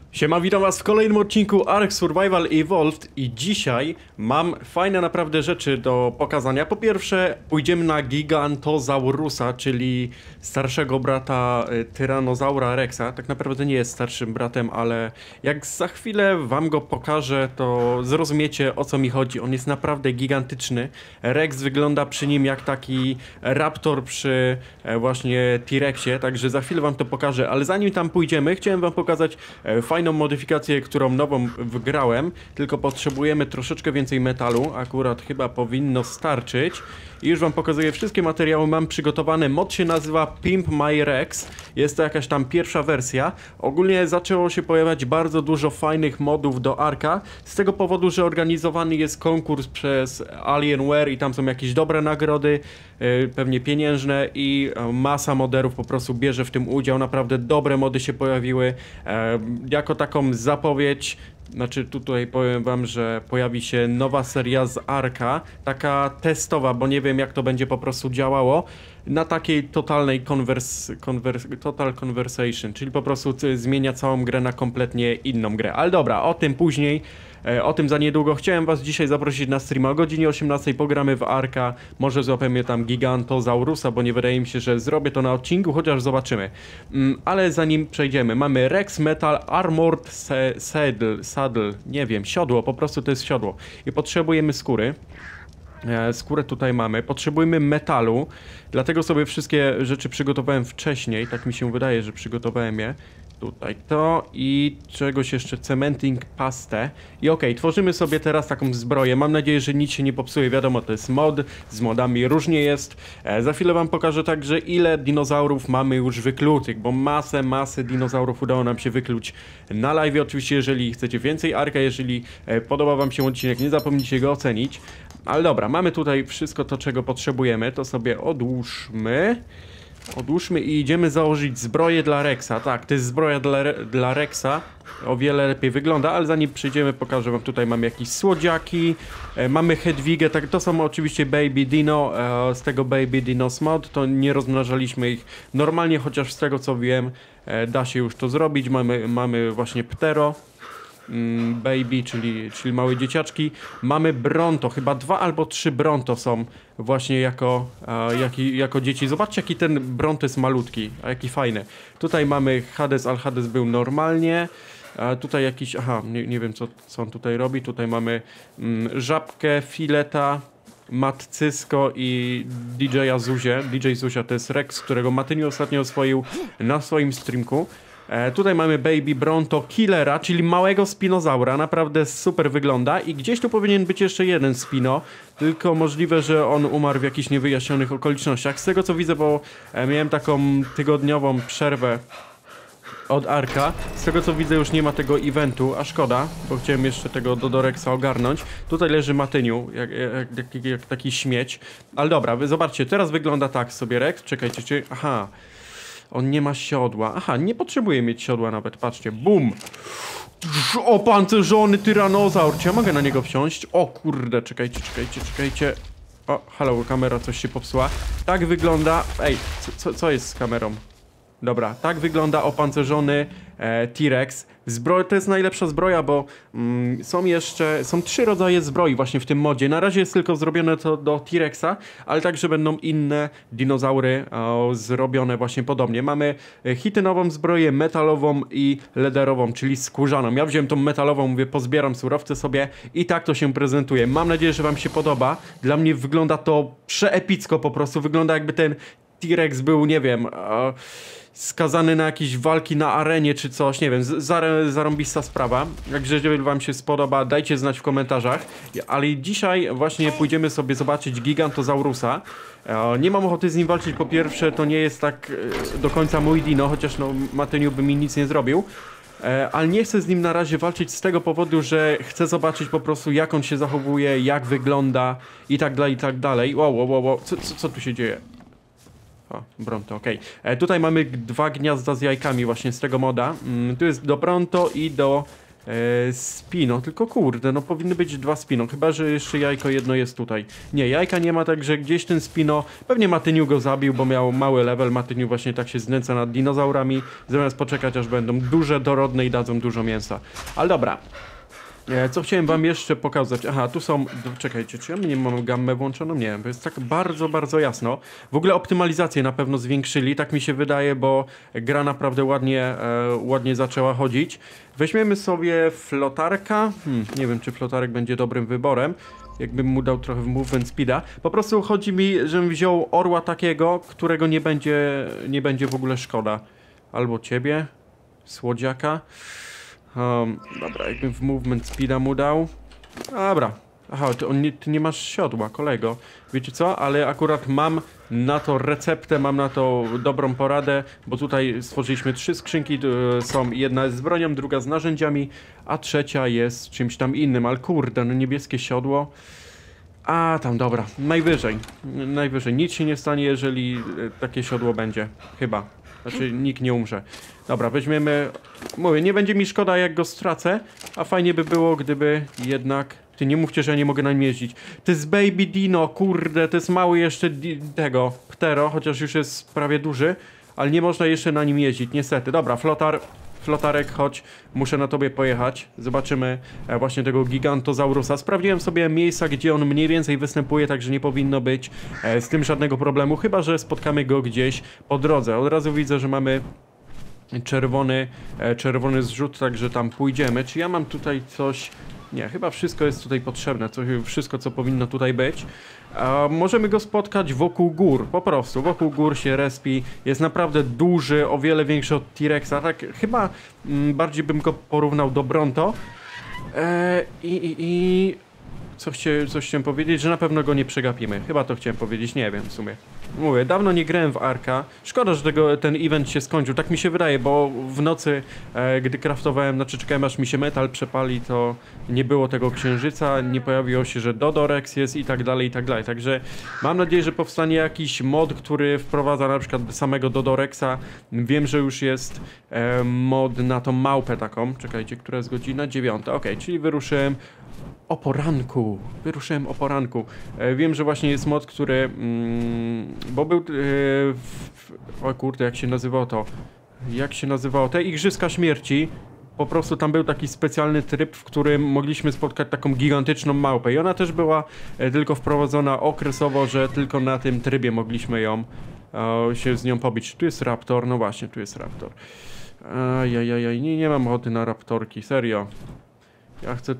Siema, witam was w kolejnym odcinku Ark Survival Evolved i dzisiaj mam fajne naprawdę rzeczy do pokazania. Po pierwsze pójdziemy na Gigantozaurusa, czyli starszego brata Tyrannosaura Rexa. Tak naprawdę nie jest starszym bratem, ale jak za chwilę wam go pokażę, to zrozumiecie, o co mi chodzi. On jest naprawdę gigantyczny. Rex wygląda przy nim jak taki raptor przy właśnie T-Rexie, także za chwilę wam to pokażę, ale zanim tam pójdziemy, chciałem wam pokazać fajną modyfikację, którą nową wgrałem, tylko potrzebujemy troszeczkę więcej metalu, akurat chyba powinno starczyć. I już wam pokazuję, wszystkie materiały mam przygotowane. Mod się nazywa Pimp My Rex. Jest to jakaś tam pierwsza wersja. Ogólnie zaczęło się pojawiać bardzo dużo fajnych modów do Arka, z tego powodu, że organizowany jest konkurs przez Alienware i tam są jakieś dobre nagrody, pewnie pieniężne, i masa moderów po prostu bierze w tym udział. Naprawdę dobre mody się pojawiły. Jako taką zapowiedź, znaczy tutaj powiem wam, że pojawi się nowa seria z Arka, taka testowa, bo nie wiem jak to będzie po prostu działało, na takiej totalnej total conversation, czyli po prostu zmienia całą grę na kompletnie inną grę. Ale dobra, o tym później. O tym za niedługo. Chciałem was dzisiaj zaprosić na streama o godzinie 18. Pogramy w Arka. Może złapiemy tam Gigantozaurusa, bo nie wydaje mi się, że zrobię to na odcinku, chociaż zobaczymy. Ale zanim przejdziemy, mamy Rex Metal Armored Saddle. Nie wiem, siodło, po prostu to jest siodło. I potrzebujemy skóry. Skórę tutaj mamy. Potrzebujemy metalu, dlatego sobie wszystkie rzeczy przygotowałem wcześniej. Tak mi się wydaje, że przygotowałem je. Tutaj to i czegoś jeszcze, cementing pastę. I okej, tworzymy sobie teraz taką zbroję. Mam nadzieję, że nic się nie popsuje. Wiadomo, to jest mod, z modami różnie jest. Za chwilę wam pokażę także, ile dinozaurów mamy już wyklutych, bo masę dinozaurów udało nam się wykluć na live. Oczywiście, jeżeli chcecie więcej Arka, jeżeli podoba wam się odcinek, nie zapomnijcie go ocenić. Ale dobra, mamy tutaj wszystko to, czego potrzebujemy. To sobie odłóżmy. Odłóżmy i idziemy założyć zbroję dla Rexa. Tak, to jest zbroja dla Rexa. O wiele lepiej wygląda, ale zanim przyjdziemy, pokażę wam. Tutaj mamy jakieś słodziaki. Mamy Hedwigę, tak, to są oczywiście Baby Dino. Z tego Baby Dinos mod to nie rozmnażaliśmy ich normalnie, chociaż z tego co wiem, da się już to zrobić. Mamy właśnie Ptero. Baby, czyli małe dzieciaczki. Mamy Bronto, chyba 2 albo 3 Bronto są właśnie jako dzieci. Zobaczcie, jaki ten Bronto jest malutki, a jaki fajny. Tutaj mamy Hades, ale Hades był normalnie. Tutaj jakiś, nie wiem co on tutaj robi. Tutaj mamy Żabkę, Fileta, Matcysko i DJ-a Zuzię. DJ Zuzia to jest Rex, którego Matyniu ostatnio oswoił na swoim streamku. Tutaj mamy Baby Bronto Killera, czyli małego spinozaura, naprawdę super wygląda i gdzieś tu powinien być jeszcze jeden spino, tylko możliwe, że on umarł w jakichś niewyjaśnionych okolicznościach. Z tego co widzę, bo miałem taką tygodniową przerwę od Arka, z tego co widzę już nie ma tego eventu, a szkoda, bo chciałem jeszcze tego Dodorexa ogarnąć. Tutaj leży Matyniu, jak taki śmieć, ale dobra, wy zobaczcie, teraz wygląda tak sobie Rex, czekajcie, on nie ma siodła. Nie potrzebuje mieć siodła nawet, patrzcie. Bum! Opancerzony tyranozaur. Czy ja mogę na niego wsiąść? O kurde, czekajcie. O, halo, kamera coś się popsuła. Tak wygląda... Ej, co jest z kamerą? Dobra, tak wygląda opancerzony T-Rex. To jest najlepsza zbroja, bo są 3 rodzaje zbroi właśnie w tym modzie. Na razie jest tylko zrobione to do T-Rexa, ale także będą inne dinozaury zrobione właśnie podobnie. Mamy chitynową zbroję, metalową i lederową, czyli skórzaną. Ja wziąłem tą metalową, mówię, pozbieram surowce sobie i tak to się prezentuje. Mam nadzieję, że wam się podoba. Dla mnie wygląda to przeepicko po prostu. Wygląda jakby ten T-Rex był, nie wiem... skazany na jakieś walki na arenie czy coś, nie wiem, zarąbista sprawa. Także jeżeli wam się spodoba, dajcie znać w komentarzach. Ale dzisiaj właśnie pójdziemy sobie zobaczyć Gigantozaurusa. Nie mam ochoty z nim walczyć, po pierwsze to nie jest tak do końca mój dino, chociaż no Matyniu by mi nic nie zrobił. Ale nie chcę z nim na razie walczyć z tego powodu, że chcę zobaczyć po prostu jak on się zachowuje, jak wygląda i tak dalej. Wow. Co tu się dzieje? O, Bronto, okej. Tutaj mamy 2 gniazda z jajkami właśnie z tego moda. Tu jest do Bronto i do spino, tylko kurde, no powinny być 2 spino, chyba że jeszcze jajko jedno jest tutaj. Nie, jajka nie ma, także gdzieś ten spino, pewnie Matyniu go zabił, bo miał mały level, Matyniu właśnie tak się znęca nad dinozaurami, zamiast poczekać aż będą duże, dorodne i dadzą dużo mięsa. Ale dobra. Co chciałem wam jeszcze pokazać? Aha, tu są... Czekajcie, czy ja nie mam gammę włączoną? Nie, bo jest tak bardzo, bardzo jasno. W ogóle optymalizację na pewno zwiększyli, tak mi się wydaje, bo gra naprawdę ładnie zaczęła chodzić. Weźmiemy sobie flotarka. Nie wiem, czy flotarek będzie dobrym wyborem. Jakbym mu dał trochę movement speeda. Po prostu chodzi mi, żebym wziął orła takiego, którego nie będzie w ogóle szkoda. Albo ciebie, słodziaka. Dobra, jakbym w movement speeda mu dał. Dobra. Aha, ty nie masz siodła, kolego. Wiecie co? Ale akurat mam na to receptę, mam na to dobrą poradę, bo tutaj stworzyliśmy 3 skrzynki. Jedna jest z bronią, druga z narzędziami, a trzecia jest czymś tam innym. Ale kurde, no niebieskie siodło. A, tam, dobra. Najwyżej. Nic się nie stanie, jeżeli takie siodło będzie. Chyba. Znaczy, nikt nie umrze. Dobra, weźmiemy... Mówię, nie będzie mi szkoda, jak go stracę, a fajnie by było, gdyby jednak... Ty nie mówcie, że ja nie mogę na nim jeździć. To jest Baby Dino, kurde, to jest mały jeszcze tego Ptero, chociaż już jest prawie duży, ale nie można jeszcze na nim jeździć, niestety. Dobra, flotarek, chodź, muszę na tobie pojechać. Zobaczymy właśnie tego Gigantozaurusa. Sprawdziłem sobie miejsca, gdzie on mniej więcej występuje, także nie powinno być z tym żadnego problemu, chyba że spotkamy go gdzieś po drodze. Od razu widzę, że mamy czerwony zrzut, także tam pójdziemy. Czy ja mam tutaj coś... Nie, chyba wszystko jest tutaj potrzebne, wszystko co powinno tutaj być. Możemy go spotkać wokół gór, po prostu, wokół gór się respi, jest naprawdę duży, o wiele większy od T-Rexa, tak chyba bardziej bym go porównał do Bronto. Coś chciałem powiedzieć, że na pewno go nie przegapimy. Chyba to chciałem powiedzieć, nie wiem w sumie. Mówię, dawno nie grałem w Arka. Szkoda, że ten event się skończył, tak mi się wydaje, bo w nocy, gdy craftowałem, znaczy czekałem aż mi się metal przepali, to nie było tego księżyca, nie pojawiło się, że Dodorex jest i tak dalej, i tak dalej. Także mam nadzieję, że powstanie jakiś mod, który wprowadza na przykład samego Dodorexa. Wiem, że już jest mod na tą małpę taką. Czekajcie, która jest godzina? 9. Okej, czyli wyruszyłem o poranku. Wiem, że właśnie jest mod, który... bo był... o kurde, jak się nazywało to? Te Igrzyska Śmierci. Po prostu tam był taki specjalny tryb, w którym mogliśmy spotkać taką gigantyczną małpę. I ona też była tylko wprowadzona okresowo, że tylko na tym trybie mogliśmy się z nią pobić. Tu jest raptor, no właśnie, tu jest raptor. Ajajaj, nie mam ochoty na raptorki, serio. Ja chcę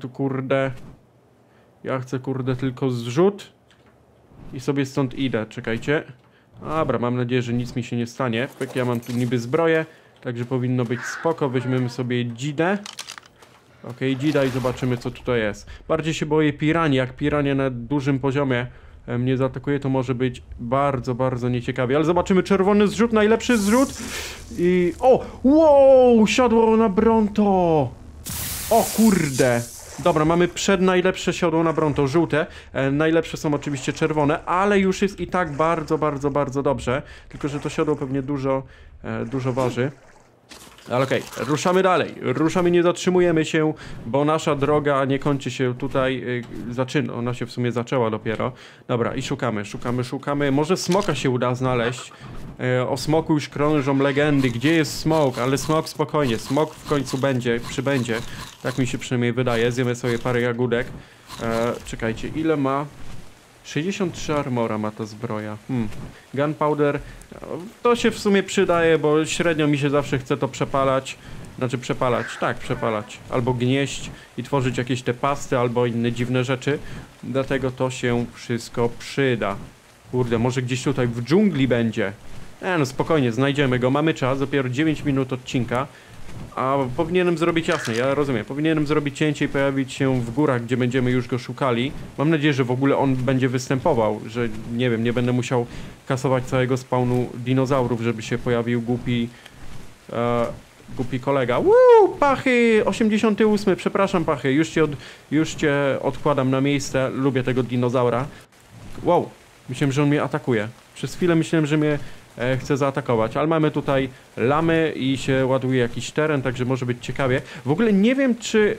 tylko zrzut i sobie stąd idę, czekajcie. Dobra, mam nadzieję, że nic mi się nie stanie. Ja mam tu niby zbroję, także powinno być spoko. Weźmiemy sobie dzidę. Okej, dzida i zobaczymy, co tutaj jest. Bardziej się boję piranii, jak pirania na dużym poziomie mnie zaatakuje, to może być bardzo, bardzo nieciekawie. Ale zobaczymy, czerwony zrzut, najlepszy zrzut. I... O! Wow! Siodło na Bronto! O kurde! Dobra, mamy najlepsze siodło na Bronto, żółte. Najlepsze są oczywiście czerwone, ale już jest i tak bardzo, bardzo, bardzo dobrze. Tylko że to siodło pewnie dużo waży. Ale okej, ruszamy dalej. Nie zatrzymujemy się, bo nasza droga nie kończy się tutaj. Ona się w sumie zaczęła dopiero. Dobra, i szukamy. Może smoka się uda znaleźć. O smoku już krążą legendy. Gdzie jest smok? Ale smok spokojnie. Smok w końcu przybędzie. Tak mi się przynajmniej wydaje. Zjemy sobie parę jagódek. Czekajcie, ile ma? 63 armora ma ta zbroja. Gunpowder. To się w sumie przydaje, bo średnio mi się zawsze chce to przepalać. Znaczy przepalać. Albo gnieść i tworzyć jakieś te pasty, albo inne dziwne rzeczy. Dlatego to się wszystko przyda. Kurde, może gdzieś tutaj w dżungli będzie. No spokojnie, znajdziemy go. Mamy czas, dopiero 9 minut odcinka. A powinienem zrobić jasne, ja rozumiem. Powinienem zrobić cięcie i pojawić się w górach, gdzie będziemy już go szukali. Mam nadzieję, że w ogóle on będzie występował, że nie wiem, nie będę musiał kasować całego spawnu dinozaurów, żeby się pojawił głupi kolega. Pachy! 88, przepraszam Pachy, już cię odkładam na miejsce. Lubię tego dinozaura. Wow, myślałem, że on mnie atakuje. Przez chwilę myślałem, że mnie chce zaatakować. Ale mamy tutaj lamy i się ładuje jakiś teren, także może być ciekawie. W ogóle nie wiem, czy...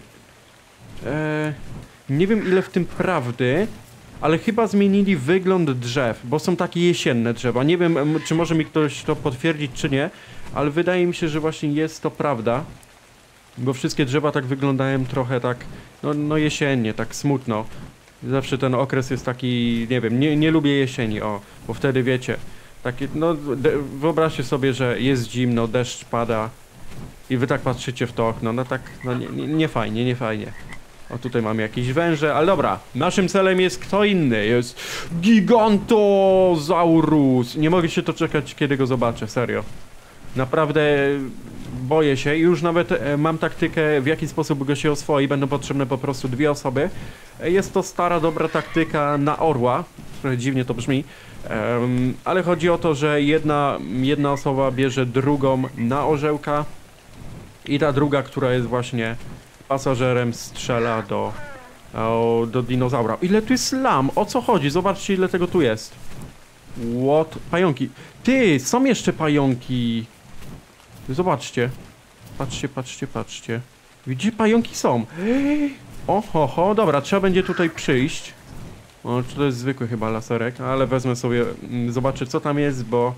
nie wiem, ile w tym prawdy, ale chyba zmienili wygląd drzew, bo są takie jesienne drzewa. Nie wiem, czy może mi ktoś to potwierdzić, czy nie, ale wydaje mi się, że właśnie jest to prawda. Bo wszystkie drzewa tak wyglądają trochę tak, no jesiennie, tak smutno. Zawsze ten okres jest taki, nie wiem, nie lubię jesieni, o, bo wtedy wiecie, takie, no wyobraźcie sobie, że jest zimno, deszcz pada i wy tak patrzycie w to okno, no tak, no nie fajnie, nie fajnie. O, tutaj mamy jakieś węże, ale dobra, naszym celem jest kto inny, jest Gigantosaurus. Nie mogę się doczekać, kiedy go zobaczę, serio. Naprawdę boję się i już nawet mam taktykę, w jaki sposób go się oswoi. Będą potrzebne po prostu 2 osoby. Jest to stara, dobra taktyka na orła. Trochę dziwnie to brzmi. Ale chodzi o to, że jedna osoba bierze drugą na orzełka i ta druga, która jest właśnie pasażerem, strzela do dinozaura. Ile tu jest lam? O co chodzi? Zobaczcie, ile tego tu jest. What? Pająki. Ty, są jeszcze pająki. Zobaczcie. Patrzcie. Widzicie, pająki są. Oho, dobra, trzeba będzie tutaj przyjść. O, to jest zwykły chyba laserek, ale wezmę sobie, zobaczę co tam jest, bo...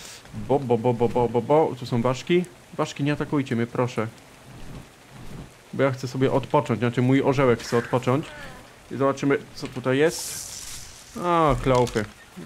Tu są ważki. Ważki, nie atakujcie mnie, proszę. Bo ja chcę sobie odpocząć, znaczy mój orzełek chce odpocząć. I zobaczymy, co tutaj jest. O, kląpy.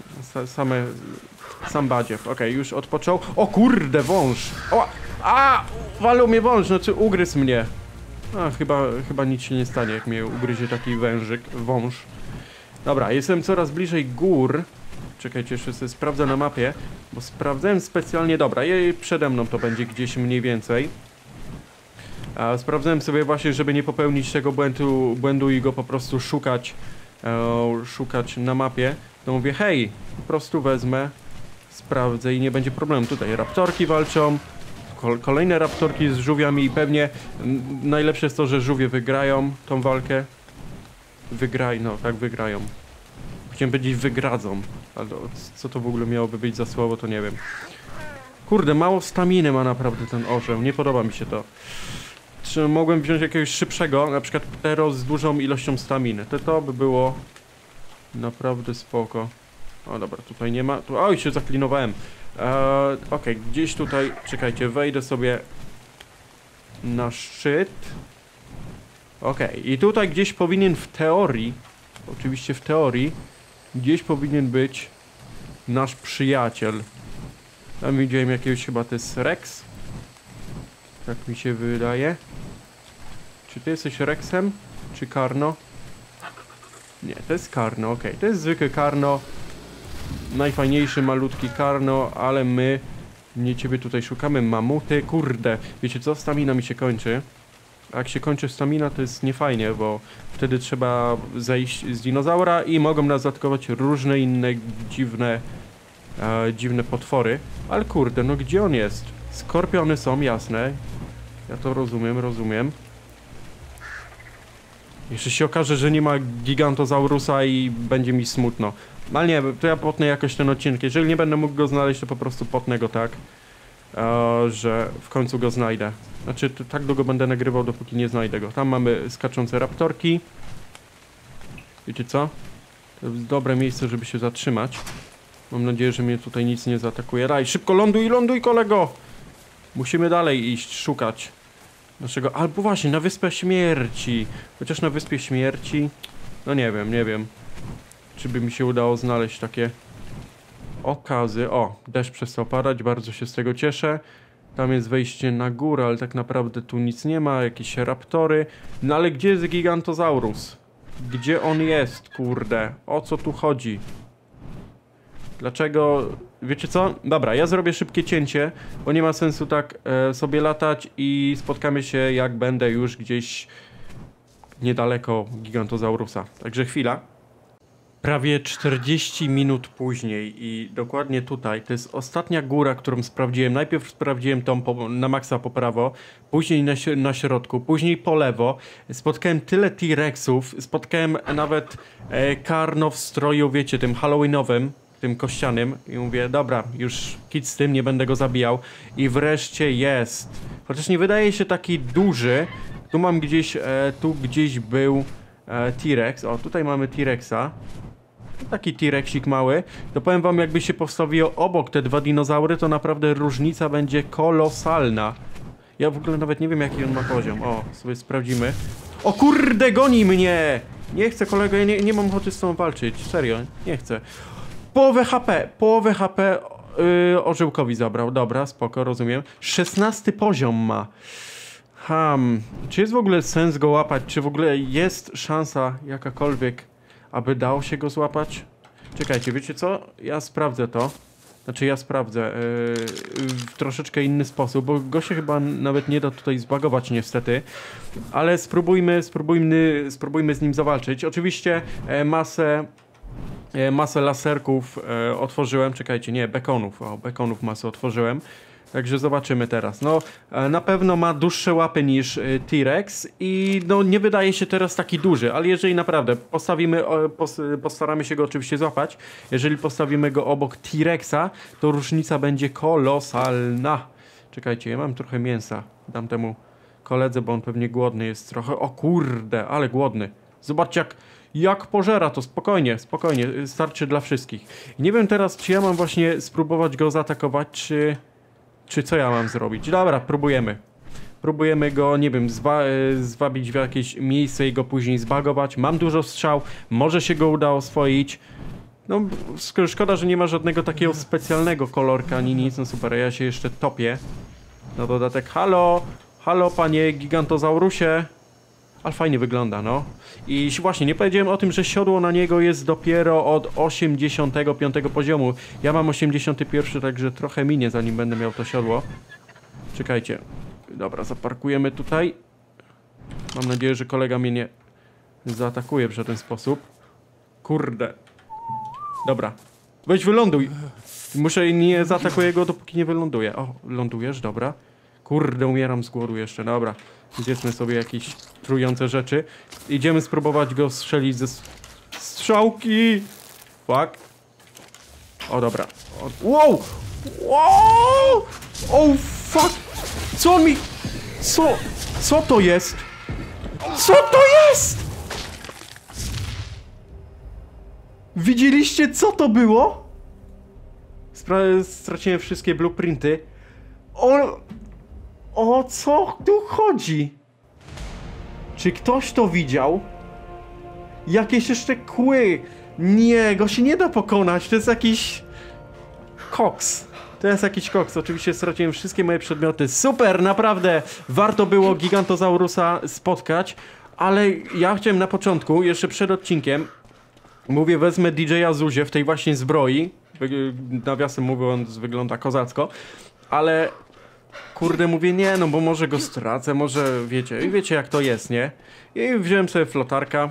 Sam badziew. Okej, już odpoczął. O kurde, wąż! O! Walał mnie wąż, znaczy ugryzł mnie. Chyba nic się nie stanie, jak mnie ugryzie taki wąż. Dobra, jestem coraz bliżej gór. Czekajcie, jeszcze sobie sprawdzę na mapie, bo sprawdzałem specjalnie, dobra, przede mną to będzie gdzieś mniej więcej. Sprawdzałem sobie właśnie, żeby nie popełnić tego błędu i go po prostu szukać na mapie. To mówię, hej, po prostu wezmę, sprawdzę i nie będzie problemu. Tutaj raptorki walczą, kolejne raptorki z żółwiami i pewnie najlepsze jest to, że żółwie wygrają tą walkę. Wygrają. Chciałem powiedzieć wygradzą, ale co to w ogóle miałoby być za słowo, to nie wiem. Kurde, mało staminy ma naprawdę ten orzeł, nie podoba mi się to. Czy mogłem wziąć jakiegoś szybszego, na przykład ptero z dużą ilością staminy. To by było naprawdę spoko. O dobra, tutaj nie ma. Oj, się zaklinowałem. Okej, gdzieś tutaj, czekajcie, wejdę sobie na szczyt. Okej, i tutaj gdzieś powinien w teorii, oczywiście w teorii, gdzieś powinien być nasz przyjaciel. Tam widziałem jakiegoś, chyba to jest Rex. Tak mi się wydaje. Czy ty jesteś Rexem? Czy Karno? Nie, to jest Karno, okej. To jest zwykły Karno. Najfajniejszy, malutki Karno, ale nie ciebie tutaj szukamy. Mamuty, kurde. Wiecie co? Stamina mi się kończy. A jak się kończy stamina, to jest niefajnie, bo wtedy trzeba zejść z dinozaura i mogą nas zaatakować różne inne dziwne potwory. Ale kurde, no gdzie on jest? Skorpiony są, jasne. Ja to rozumiem. Jeszcze się okaże, że nie ma Gigantosaurusa i będzie mi smutno. Ale nie, to ja potnę jakoś ten odcinek. Jeżeli nie będę mógł go znaleźć, to po prostu potnę go tak, że w końcu go znajdę. Znaczy, tak długo będę nagrywał, dopóki nie znajdę go. Tam mamy skaczące raptorki. Wiecie co? To jest dobre miejsce, żeby się zatrzymać. Mam nadzieję, że mnie tutaj nic nie zaatakuje. Raj, szybko ląduj, kolego! Musimy dalej iść, szukać naszego... Albo właśnie, na Wyspę Śmierci. Chociaż na Wyspie Śmierci... No nie wiem. Czy by mi się udało znaleźć takie okazy. O, deszcz przestał padać, bardzo się z tego cieszę. Tam jest wejście na górę, ale tak naprawdę tu nic nie ma. Jakieś raptory. No ale gdzie jest Gigantosaurus? Gdzie on jest, kurde? O co tu chodzi? Dlaczego... Wiecie co? Dobra, ja zrobię szybkie cięcie, bo nie ma sensu tak sobie latać i spotkamy się, jak będę już gdzieś niedaleko Gigantosaurusa. Także chwila. Prawie 40 minut później i dokładnie tutaj, to jest ostatnia góra, którą sprawdziłem. Najpierw sprawdziłem tą na maksa po prawo, później na środku, później po lewo. Spotkałem tyle T-Rexów, spotkałem nawet Karno w stroju, wiecie, tym halloweenowym. tym kościanym i mówię, dobra, już kit z tym, nie będę go zabijał. I wreszcie jest. Chociaż nie wydaje się taki duży. Tu mam gdzieś, tu gdzieś był T-Rex. O, tutaj mamy T-Rexa. Taki T-Rexik mały. To powiem wam, jakby się postawiło obok te dwa dinozaury, to naprawdę różnica będzie kolosalna. Ja w ogóle nawet nie wiem, jaki on ma poziom. O, sobie sprawdzimy. O kurde, goni mnie! Nie chcę, kolego, ja nie mam ochoty z tobą walczyć. Serio, nie chcę. Połowę HP orzełkowi zabrał. Dobra, spoko, rozumiem. 16 poziom ma. Czy jest w ogóle sens go łapać? Czy w ogóle jest szansa jakakolwiek, aby dało się go złapać? Czekajcie, wiecie co? Ja sprawdzę to. Znaczy ja sprawdzę w troszeczkę inny sposób, bo go się chyba nawet nie da tutaj zbagować niestety. Ale spróbujmy z nim zawalczyć. Oczywiście masę laserków otworzyłem. Czekajcie, nie, bekonów. O, bekonów masę otworzyłem. Także zobaczymy teraz. No, na pewno ma dłuższe łapy niż T-Rex i no nie wydaje się teraz taki duży, ale jeżeli naprawdę postaramy się go oczywiście złapać, jeżeli postawimy go obok T-Rexa, to różnica będzie kolosalna. Czekajcie, ja mam trochę mięsa. Dam temu koledze, bo on pewnie głodny jest trochę. O kurde, ale głodny. Zobaczcie jak pożera to, spokojnie, starczy dla wszystkich. Nie wiem teraz, czy ja mam właśnie spróbować go zaatakować, czy co ja mam zrobić? Dobra, próbujemy. Próbujemy go, nie wiem, zwabić w jakieś miejsce i go później zbagować. Mam dużo strzał, może się go uda oswoić. No, szkoda, że nie ma żadnego takiego specjalnego kolorka ani nic. No super, ja się jeszcze topię. Na dodatek, halo, panie gigantozaurusie. Ale fajnie wygląda, no. I właśnie, nie powiedziałem o tym, że siodło na niego jest dopiero od 85 poziomu. Ja mam 81, także trochę minie, zanim będę miał to siodło. Czekajcie. Dobra, zaparkujemy tutaj. Mam nadzieję, że kolega mnie nie zaatakuje w żaden sposób. Kurde. Dobra. Weź wyląduj. Nie zaatakuję go, dopóki nie wyląduje. O, lądujesz, dobra. Kurde, umieram z głodu jeszcze, dobra. Zjedzmy sobie jakieś trujące rzeczy. Idziemy spróbować go strzelić ze strzałki. Fuck. O, dobra. Wow! Wow! Oh, fuck! Co on mi... Co to jest? Co to jest? Widzieliście, co to było? Straciłem wszystkie blueprinty. O co tu chodzi? Czy ktoś to widział? Jakieś jeszcze kły. Nie, go się nie da pokonać. To jest jakiś... koks. To jest jakiś koks. Oczywiście straciłem wszystkie moje przedmioty. Super, naprawdę. Warto było Gigantozaurusa spotkać. Ale ja chciałem na początku, jeszcze przed odcinkiem, mówię, wezmę DJ-a Zuzię w tej właśnie zbroi. Nawiasem mówiąc, wygląda kozacko. Ale... kurde, mówię, nie, no bo może go stracę, może wiecie jak to jest, nie? I wziąłem sobie flotarka.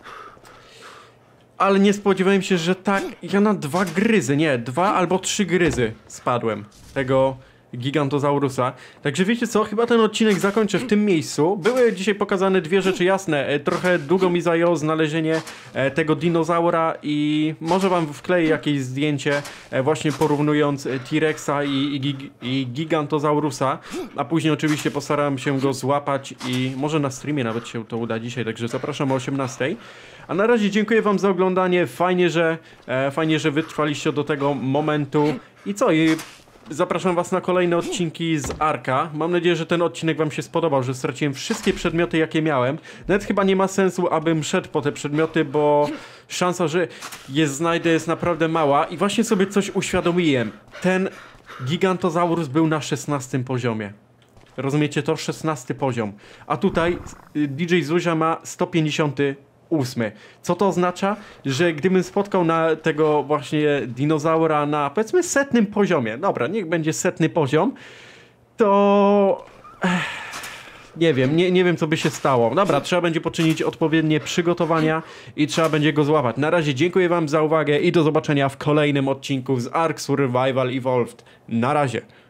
Ale nie spodziewałem się, że tak, ja na 2 albo 3 gryzy spadłem tego Gigantozaurusa. Także wiecie co, chyba ten odcinek zakończę w tym miejscu. Były dzisiaj pokazane 2 rzeczy jasne. Trochę długo mi zajęło znalezienie tego dinozaura i może wam wkleję jakieś zdjęcie właśnie porównując T-Rexa i Gigantozaurusa. A później oczywiście postarałem się go złapać i może na streamie nawet się to uda dzisiaj, także zapraszam o 18:00. A na razie dziękuję wam za oglądanie. Fajnie, że wytrwaliście do tego momentu. I co? Zapraszam was na kolejne odcinki z Arka. Mam nadzieję, że ten odcinek wam się spodobał, że straciłem wszystkie przedmioty, jakie miałem. Nawet chyba nie ma sensu, abym szedł po te przedmioty, bo szansa, że je znajdę, jest naprawdę mała. I właśnie sobie coś uświadomiłem. Ten Gigantozaurus był na 16 poziomie. Rozumiecie to? 16 poziom. A tutaj DJ Zuzia ma 158. Co to oznacza? Że gdybym spotkał na tego właśnie dinozaura na powiedzmy 100 poziomie, dobra, niech będzie 100 poziom, to nie wiem co by się stało. Dobra, trzeba będzie poczynić odpowiednie przygotowania i trzeba będzie go złapać. Na razie dziękuję wam za uwagę i do zobaczenia w kolejnym odcinku z Ark Survival Evolved. Na razie.